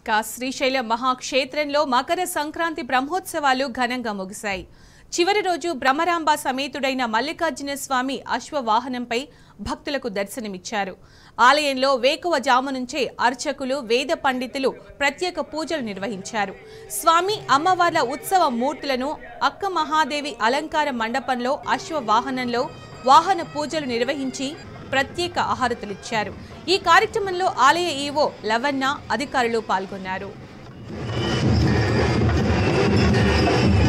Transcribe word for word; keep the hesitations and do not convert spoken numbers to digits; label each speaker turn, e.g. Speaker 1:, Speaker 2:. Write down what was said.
Speaker 1: శ్రీశైలం మహాక్షేత్రంలో మకర సంక్రాంతి బ్రహ్మోత్సవాలు ఘనంగా ముగిశాయి. చివరి రోజు బ్రహ్మరాంబ సమేతుడైన మల్లికార్జున స్వామి అశ్వవాహనంపై భక్తులకు దర్శనమిచ్చారు. ఆలయంలో వేకువజాము నుంచే అర్చకులు, వేద పండితులు ప్రత్యేక పూజలు నిర్వహించారు. స్వామి అమ్మవార్ల ఉత్సవ మూర్తులను అక్క మహాదేవి అలంకార మండపంలో అశ్వవాహనంలో వాహన పూజలు నిర్వహించి ప్రత్యేక ఆహారతులిచ్చారు. ఈ కార్యక్రమంలో ఆలయ ఈవో లవన్న, అధికారులు పాల్గొన్నారు.